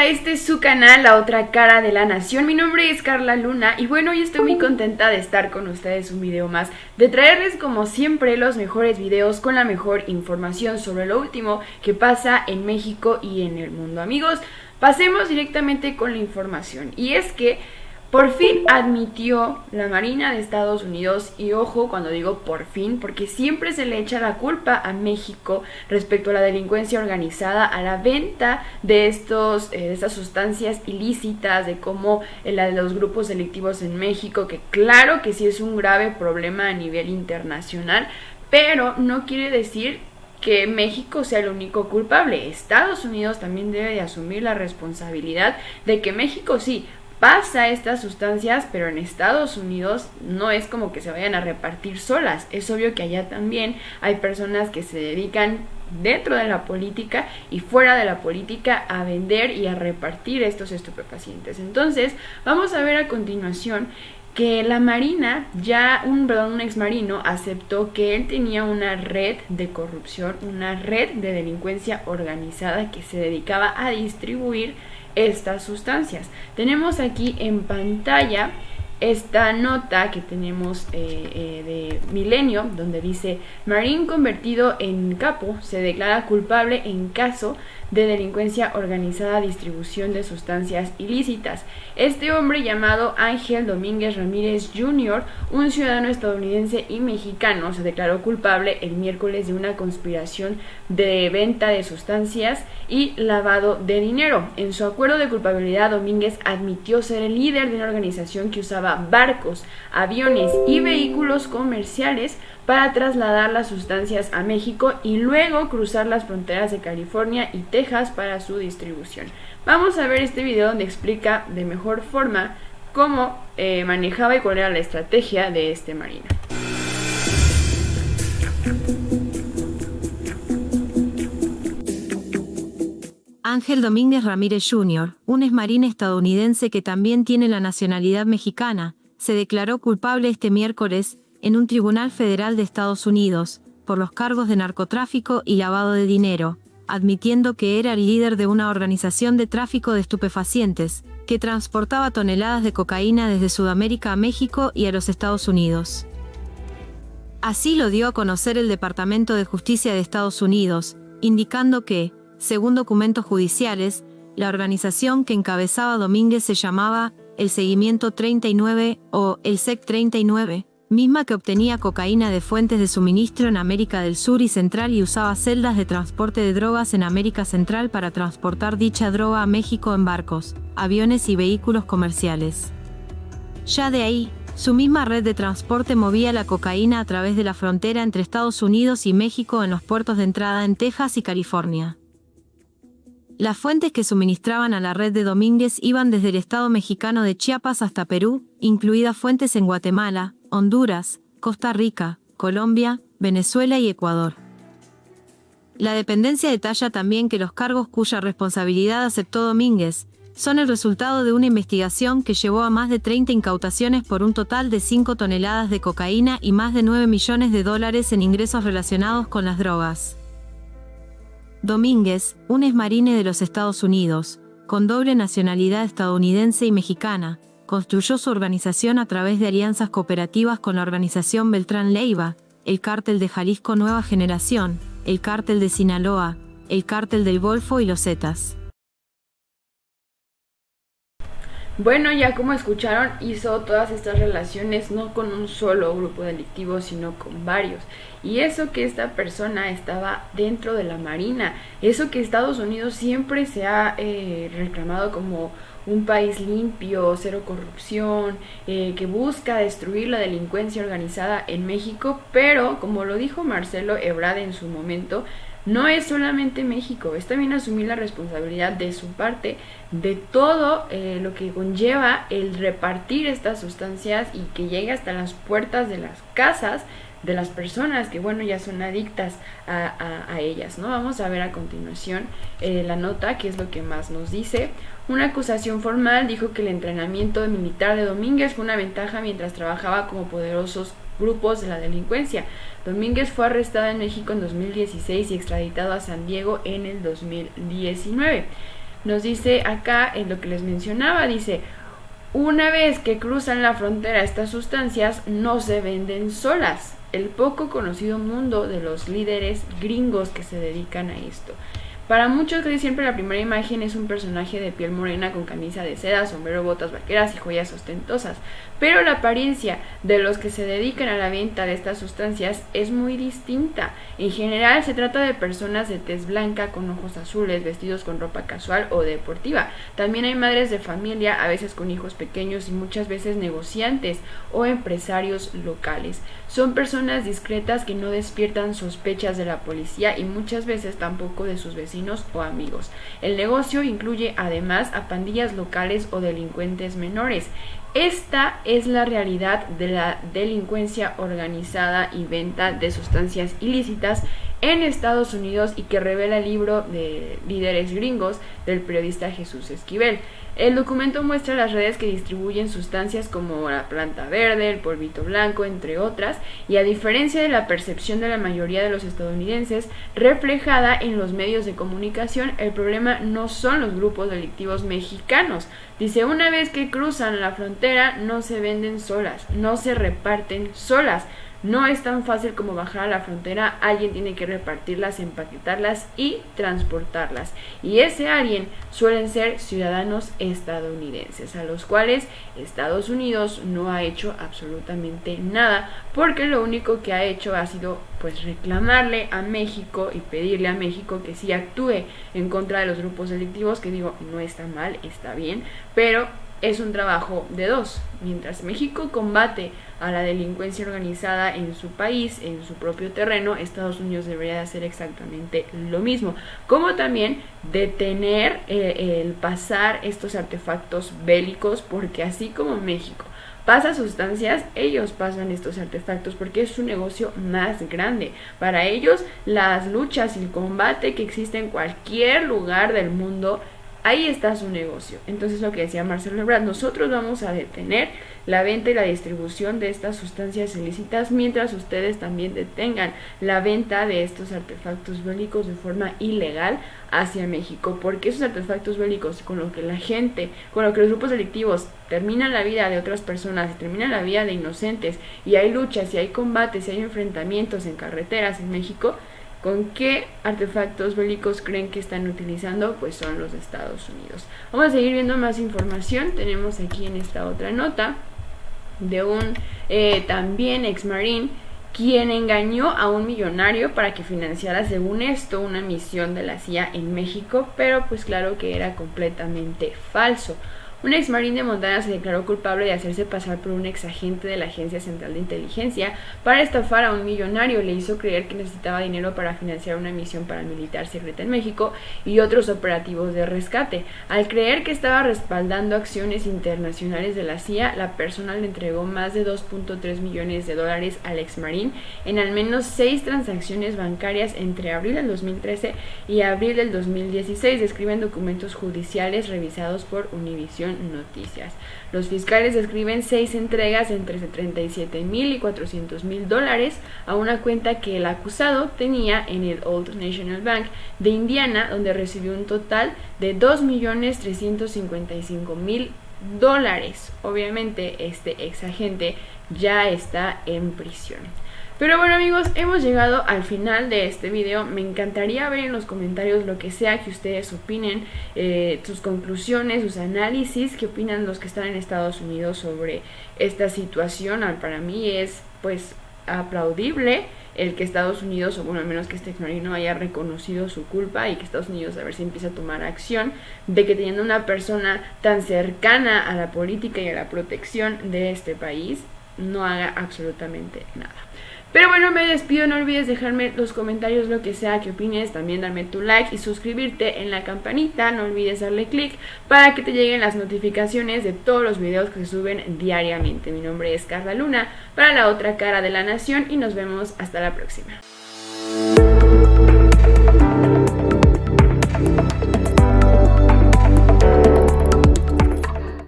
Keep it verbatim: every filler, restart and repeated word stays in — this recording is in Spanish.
Hola, este es su canal, La Otra Cara de la Nación. Mi nombre es Carla Luna y bueno, hoy estoy muy contenta de estar con ustedes un video más, de traerles como siempre los mejores videos con la mejor información sobre lo último que pasa en México y en el mundo. Amigos, pasemos directamente con la información, y es que por fin admitió la Marina de Estados Unidos, y ojo cuando digo por fin, porque siempre se le echa la culpa a México respecto a la delincuencia organizada, a la venta de, estos, eh, de estas sustancias ilícitas, de cómo eh, la de los grupos delictivos en México, que claro que sí es un grave problema a nivel internacional, pero no quiere decir que México sea el único culpable. Estados Unidos también debe de asumir la responsabilidad de que México sí pasa estas sustancias, pero en Estados Unidos no es como que se vayan a repartir solas. Es obvio que allá también hay personas que se dedican dentro de la política y fuera de la política a vender y a repartir estos estupefacientes. Entonces vamos a ver a continuación que la Marina, ya un, perdón, un exmarino aceptó que él tenía una red de corrupción, una red de delincuencia organizada que se dedicaba a distribuir estas sustancias. Tenemos aquí en pantalla esta nota que tenemos eh, eh, de Milenio, donde dice: Marín convertido en capo se declara culpable en caso de delincuencia organizada, distribución de sustancias ilícitas. Este hombre, llamado Ángel Domínguez Ramírez junior, un ciudadano estadounidense y mexicano, se declaró culpable el miércoles de una conspiración de venta de sustancias y lavado de dinero. En su acuerdo de culpabilidad, Domínguez admitió ser el líder de una organización que usaba barcos, aviones y vehículos comerciales para trasladar las sustancias a México y luego cruzar las fronteras de California y Texas para su distribución. Vamos a ver este video donde explica de mejor forma cómo eh, manejaba y cuál era la estrategia de este marino. Ángel Domínguez Ramírez junior, un exmarín estadounidense que también tiene la nacionalidad mexicana, se declaró culpable este miércoles en un tribunal federal de Estados Unidos por los cargos de narcotráfico y lavado de dinero, admitiendo que era el líder de una organización de tráfico de estupefacientes que transportaba toneladas de cocaína desde Sudamérica a México y a los Estados Unidos. Así lo dio a conocer el Departamento de Justicia de Estados Unidos, indicando que, según documentos judiciales, la organización que encabezaba Domínguez se llamaba el Seguimiento treinta y nueve o el S E C treinta y nueve, misma que obtenía cocaína de fuentes de suministro en América del Sur y Central y usaba celdas de transporte de drogas en América Central para transportar dicha droga a México en barcos, aviones y vehículos comerciales. Ya de ahí, su misma red de transporte movía la cocaína a través de la frontera entre Estados Unidos y México en los puertos de entrada en Texas y California. Las fuentes que suministraban a la red de Domínguez iban desde el estado mexicano de Chiapas hasta Perú, incluidas fuentes en Guatemala, Honduras, Costa Rica, Colombia, Venezuela y Ecuador. La dependencia detalla también que los cargos cuya responsabilidad aceptó Domínguez son el resultado de una investigación que llevó a más de treinta incautaciones por un total de cinco toneladas de cocaína y más de nueve millones de dólares en ingresos relacionados con las drogas. Domínguez, un exmarine de los Estados Unidos, con doble nacionalidad estadounidense y mexicana, construyó su organización a través de alianzas cooperativas con la organización Beltrán Leiva, el Cártel de Jalisco Nueva Generación, el Cártel de Sinaloa, el Cártel del Golfo y los Zetas. Bueno, ya como escucharon, hizo todas estas relaciones no con un solo grupo delictivo, sino con varios. Y eso que esta persona estaba dentro de la Marina, eso que Estados Unidos siempre se ha eh, reclamado como un país limpio, cero corrupción, eh, que busca destruir la delincuencia organizada en México, pero como lo dijo Marcelo Ebrard en su momento, no es solamente México, es también asumir la responsabilidad de su parte de todo eh, lo que conlleva el repartir estas sustancias y que llegue hasta las puertas de las casas de las personas que, bueno, ya son adictas a, a, a ellas, ¿no? Vamos a ver a continuación eh, la nota, que es lo que más nos dice. Una acusación formal dijo que el entrenamiento militar de Domínguez fue una ventaja mientras trabajaba como poderosos grupos de la delincuencia. Domínguez fue arrestado en México en dos mil dieciséis y extraditado a San Diego en el dos mil diecinueve. nos dice acá en lo que les mencionaba, dice: una vez que cruzan la frontera estas sustancias no se venden solas. El poco conocido mundo de los líderes gringos que se dedican a esto. Para muchos casi siempre la primera imagen es un personaje de piel morena con camisa de seda, sombrero, botas vaqueras y joyas ostentosas, pero la apariencia de los que se dedican a la venta de estas sustancias es muy distinta. En general se trata de personas de tez blanca con ojos azules, vestidos con ropa casual o deportiva. También hay madres de familia, a veces con hijos pequeños, y muchas veces negociantes o empresarios locales. Son personas discretas que no despiertan sospechas de la policía y muchas veces tampoco de sus vecinos o amigos. El negocio incluye además a pandillas locales o delincuentes menores. Esta es la realidad de la delincuencia organizada y venta de sustancias ilícitas en Estados Unidos, y que revela el libro de Líderes Gringos del periodista Jesús Esquivel. El documento muestra las redes que distribuyen sustancias como la planta verde, el polvito blanco, entre otras, y a diferencia de la percepción de la mayoría de los estadounidenses reflejada en los medios de comunicación, el problema no son los grupos delictivos mexicanos. Dice: una vez que cruzan la frontera no se venden solas, no se reparten solas. No es tan fácil como bajar a la frontera, alguien tiene que repartirlas, empaquetarlas y transportarlas. Y ese alguien suelen ser ciudadanos estadounidenses, a los cuales Estados Unidos no ha hecho absolutamente nada, porque lo único que ha hecho ha sido pues reclamarle a México y pedirle a México que sí actúe en contra de los grupos delictivos, que digo, no está mal, está bien, pero es un trabajo de dos. Mientras México combate a la delincuencia organizada en su país, en su propio terreno, Estados Unidos debería de hacer exactamente lo mismo, como también detener eh, el pasar estos artefactos bélicos, porque así como México pasa sustancias, ellos pasan estos artefactos porque es un negocio más grande. Para ellos, las luchas y el combate que existe en cualquier lugar del mundo, ahí está su negocio. Entonces, lo que decía Marcelo Ebrard, nosotros vamos a detener la venta y la distribución de estas sustancias ilícitas, mientras ustedes también detengan la venta de estos artefactos bélicos de forma ilegal hacia México, porque esos artefactos bélicos con lo que la gente, con lo que los grupos delictivos terminan la vida de otras personas y terminan la vida de inocentes, y hay luchas y hay combates y hay enfrentamientos en carreteras en México, ¿con qué artefactos bélicos creen que están utilizando? Pues son los de Estados Unidos. Vamos a seguir viendo más información. Tenemos aquí en esta otra nota de un eh, también ex marín, quien engañó a un millonario para que financiara, según esto, una misión de la C I A en México, pero pues claro que era completamente falso. Un ex marín de Montana se declaró culpable de hacerse pasar por un ex agente de la Agencia Central de Inteligencia para estafar a un millonario. Le hizo creer que necesitaba dinero para financiar una misión paramilitar secreta en México y otros operativos de rescate. Al creer que estaba respaldando acciones internacionales de la C I A, la persona le entregó más de dos punto tres millones de dólares al ex marín en al menos seis transacciones bancarias entre abril del dos mil trece y abril del dos mil dieciséis, describen documentos judiciales revisados por Univision Noticias. Los fiscales describen seis entregas entre treinta y siete mil y cuatrocientos mil dólares a una cuenta que el acusado tenía en el Old National Bank de Indiana, donde recibió un total de dos millones trescientos cincuenta y cinco mil dólares. Obviamente este ex agente ya está en prisión. Pero bueno, amigos, hemos llegado al final de este video. Me encantaría ver en los comentarios lo que sea que ustedes opinen, eh, sus conclusiones, sus análisis, qué opinan los que están en Estados Unidos sobre esta situación. Para mí es pues aplaudible el que Estados Unidos, o bueno, al menos que este exmarino haya reconocido su culpa, y que Estados Unidos a ver si empieza a tomar acción, de que teniendo una persona tan cercana a la política y a la protección de este país, no haga absolutamente nada. Pero bueno, me despido, no olvides dejarme los comentarios lo que sea que opines, también darme tu like y suscribirte en la campanita, no olvides darle click para que te lleguen las notificaciones de todos los videos que se suben diariamente. Mi nombre es Carla Luna, para La Otra Cara de la Nación, y nos vemos hasta la próxima.